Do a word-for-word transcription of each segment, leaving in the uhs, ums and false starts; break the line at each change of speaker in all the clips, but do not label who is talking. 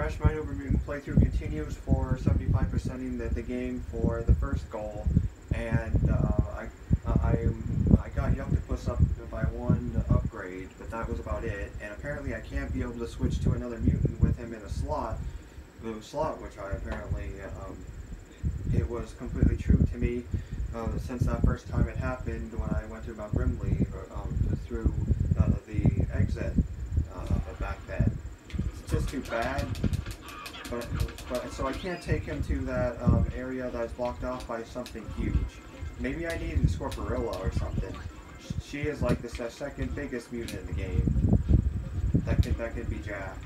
Crash Mind Over Mutant playthrough continues for seventy-five percenting the, the game for the first goal, and uh, I, I, I got Yuctopus up by one upgrade, but that was about it, and apparently I can't be able to switch to another mutant with him in a slot, blue slot, which I apparently, um, it was completely true to me uh, since that first time it happened when I went to Mount Grimley um, through uh, the exit uh, back then. It's just too bad, but, but so I can't take him to that um, area that's blocked off by something huge. Maybe I needed Scorporilla or something. She is like the second biggest mutant in the game. That could, that could be Jack.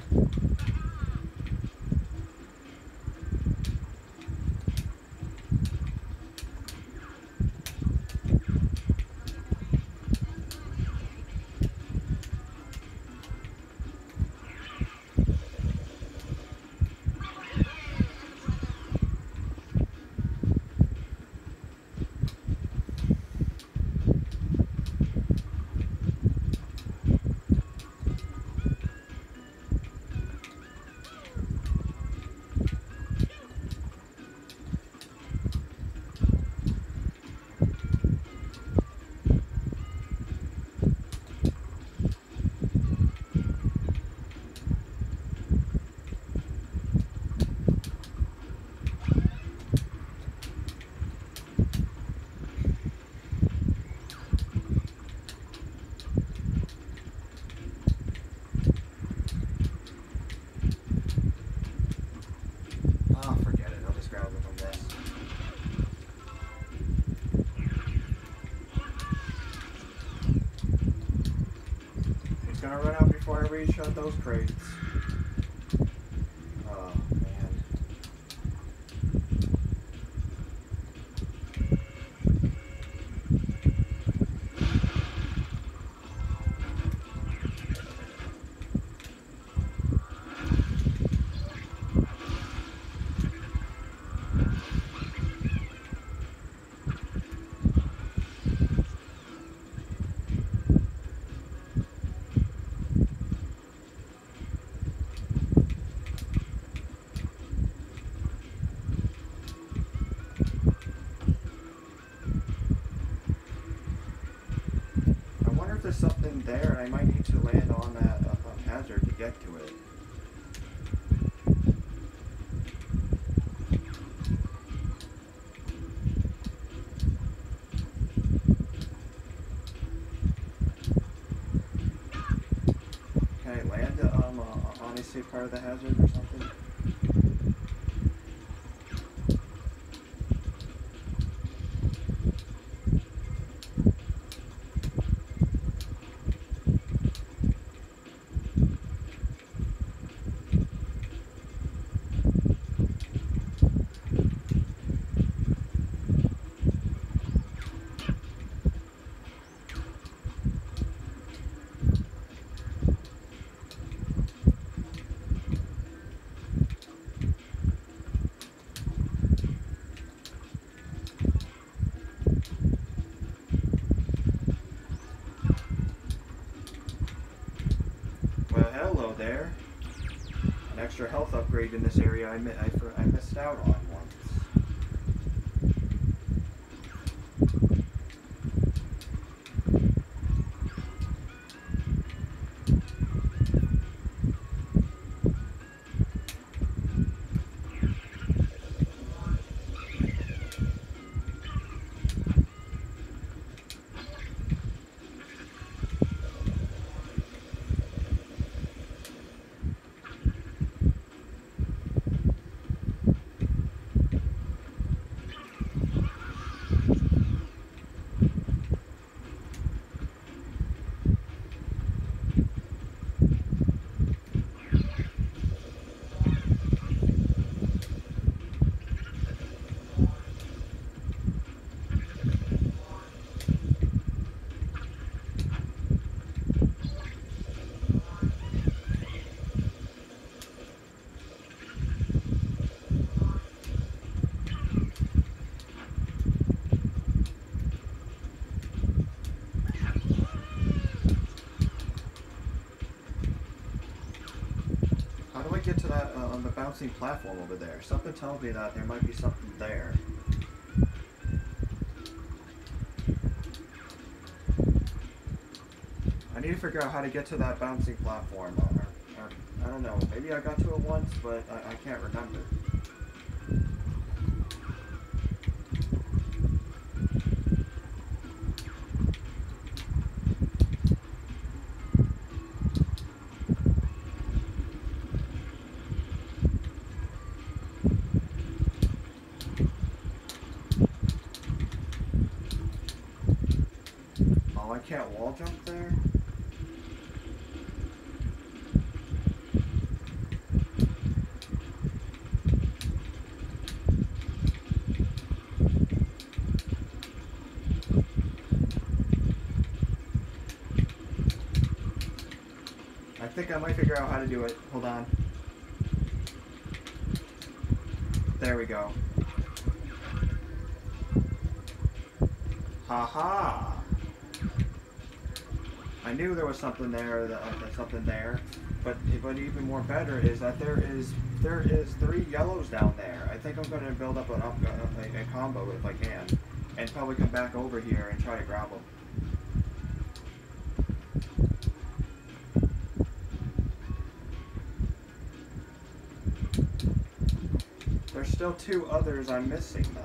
Gonna run out before I reach out those crates. Oh, man. There's something there, and I might need to land on that uh, hazard to get to it. Can I land um, uh, on a safe part of the hazard or something? Hello there. An extra health upgrade in this area I, mi I, I missed out on once. How do I get to that uh, on the bouncing platform over there? Something tells me that there might be something there. I need to figure out how to get to that bouncing platform. Or, or, I don't know. Maybe I got to it once, but I, I can't remember. Oh, I can't wall jump there? I think I might figure out how to do it. Hold on. There we go. Haha! I knew there was something there, that, uh, something there, but but even more better is that there is there is three yellows down there. I think I'm going to build up an up a, a combo if I can, and probably come back over here and try to grab them. There's still two others I'm missing though.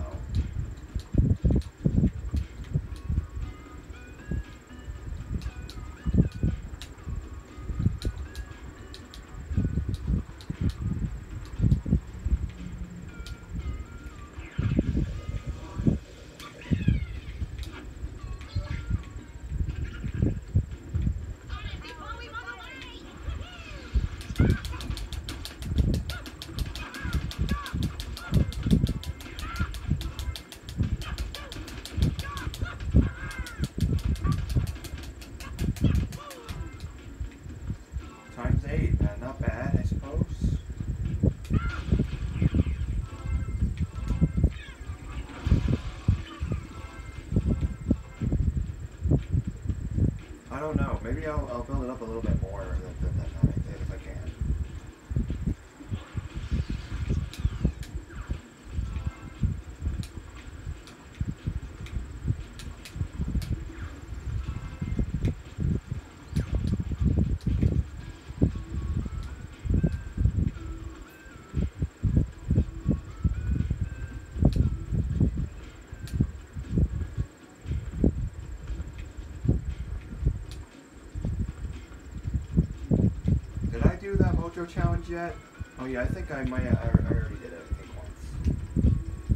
Times eight, uh, not bad, I suppose. I don't know. Maybe I'll, I'll build it up a little bit more than, than, than I did if I can. Did I do that Mojo challenge yet? Oh yeah, I think I might. I, I already did it. I think once.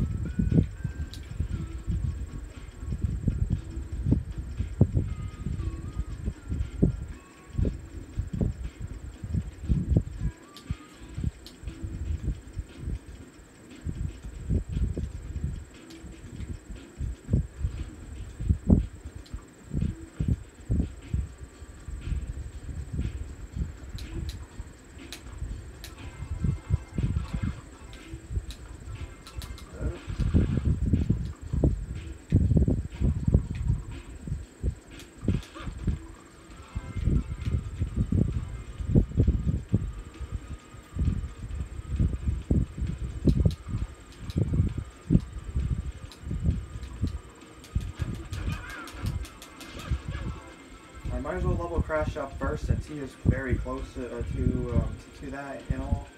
I might as well level Crash up first since he is very close to uh, to, um, to that and all.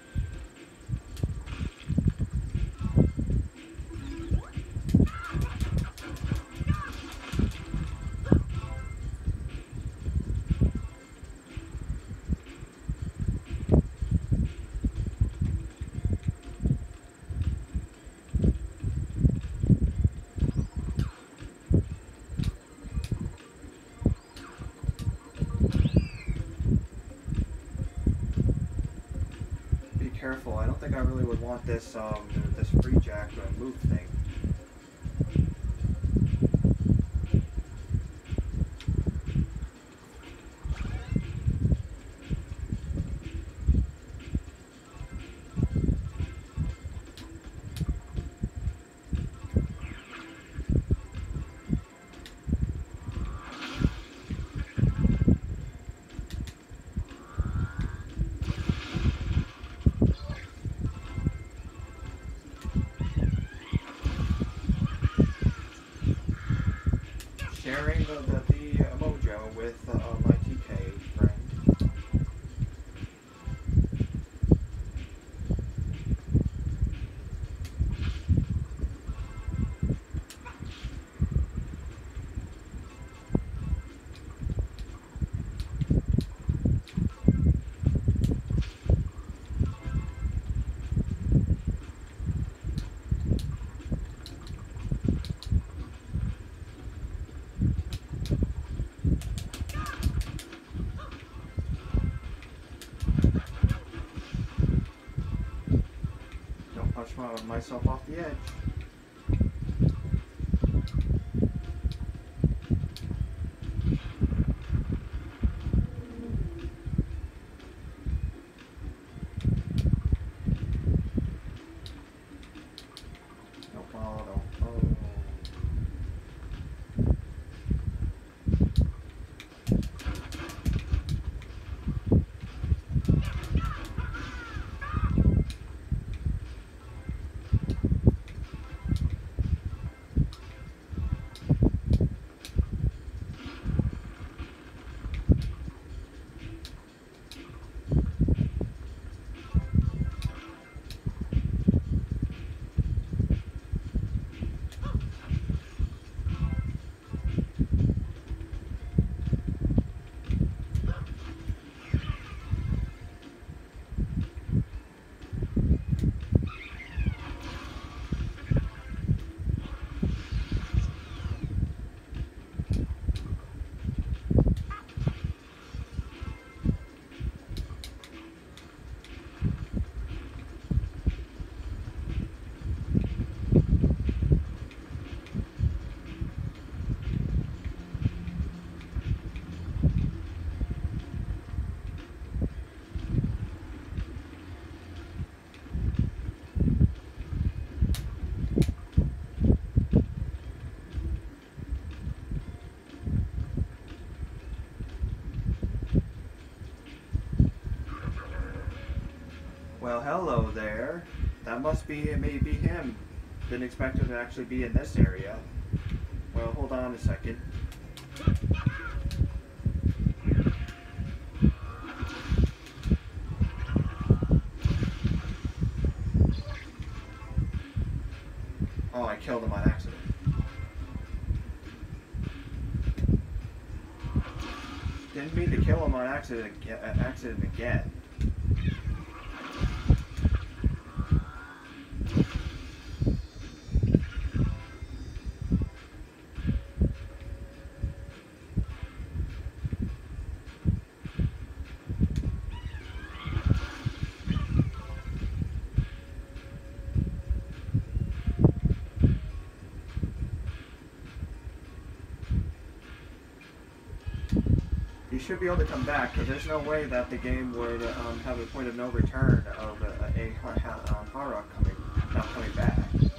Careful, I don't think I really would want this um this free jack uh, move thing. my, myself off the edge. No bottle. Oh. Well, hello there. That must be maybe him. Didn't expect him to actually be in this area. Well, hold on a second. Oh, I killed him on accident. Didn't mean to kill him on accident, accident again. You should be able to come back, because there's no way that the game would um, have a point of no return of a, a, a um, Harrock coming, not coming back.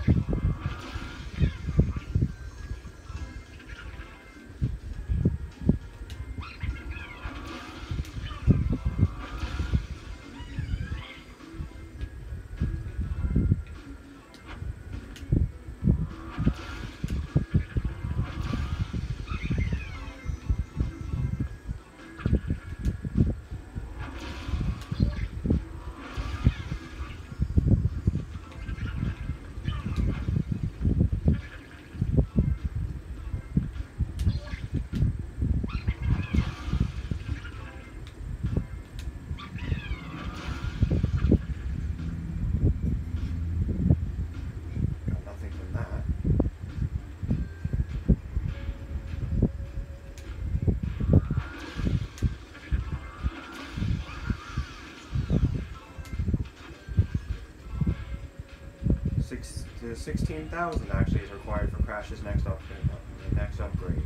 sixteen thousand actually is required for Crash's next up uh, next upgrade.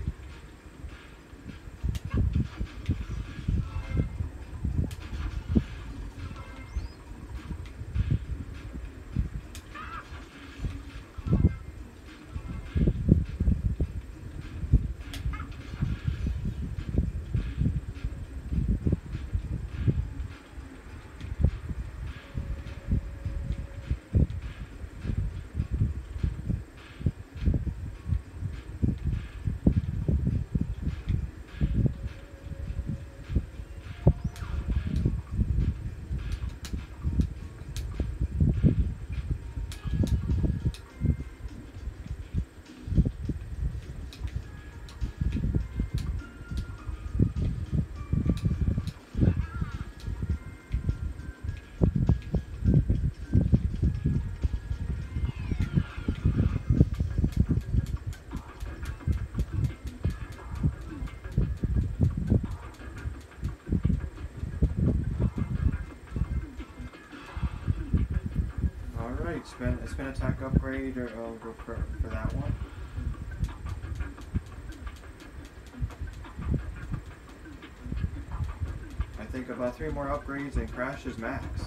Alright, spin, spin attack upgrade, or I'll go for, for that one. I think about three more upgrades and Crash is maxed.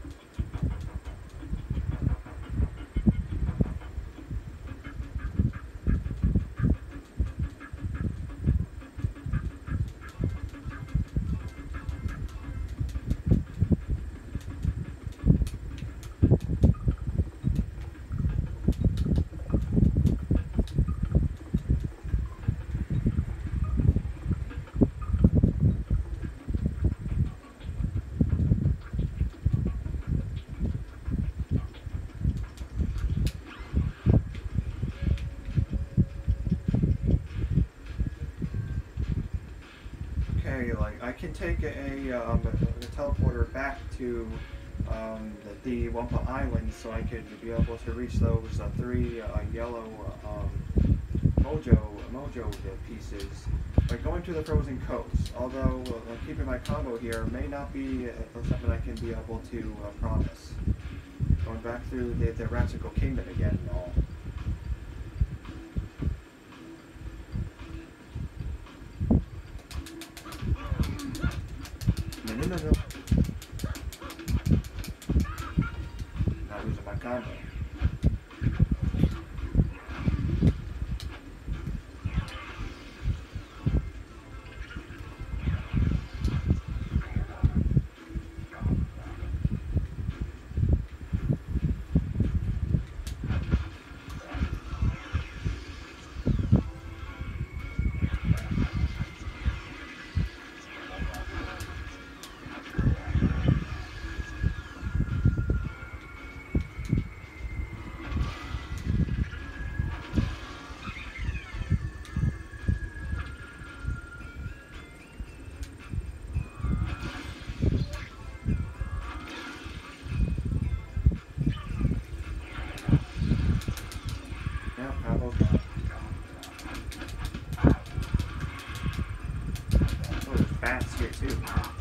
Like I can take a, um, a, a teleporter back to um, the, the Wumpa Island, so I could be able to reach those uh, three uh, yellow um, Mojo Mojo pieces by going to the Frozen Coast. Although uh, keeping my combo here may not be uh, something I can be able to uh, promise. Going back through the, the Ratsicle Kingdom again and all. No, no, no. Not losing my combo. Here too.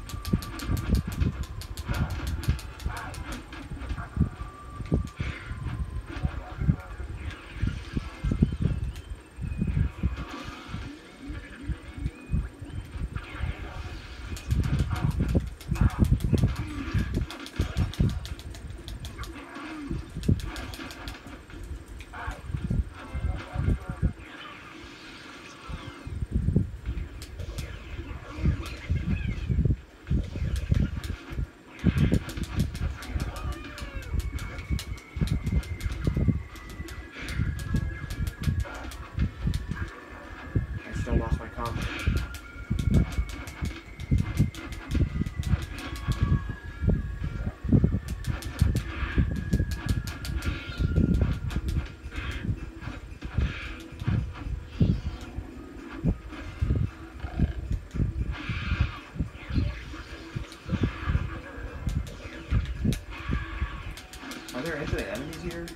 Are there infinite enemies here?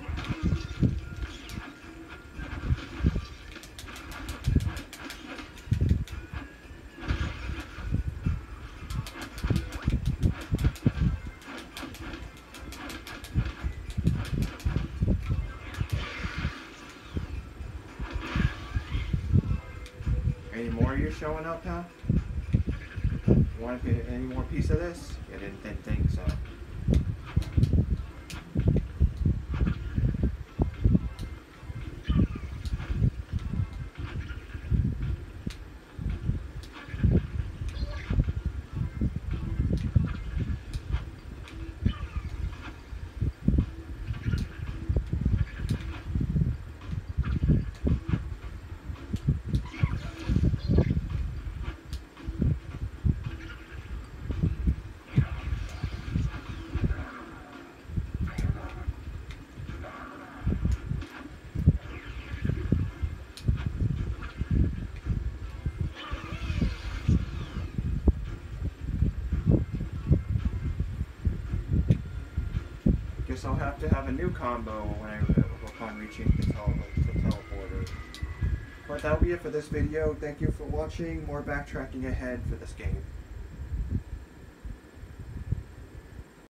Any more of you showing up, huh? You want to get any more piece of this? I didn't, didn't think so. Guess I'll have to have a new combo when I upon reaching the, tele the teleporter. But that'll be it for this video. Thank you for watching. More backtracking ahead for this game.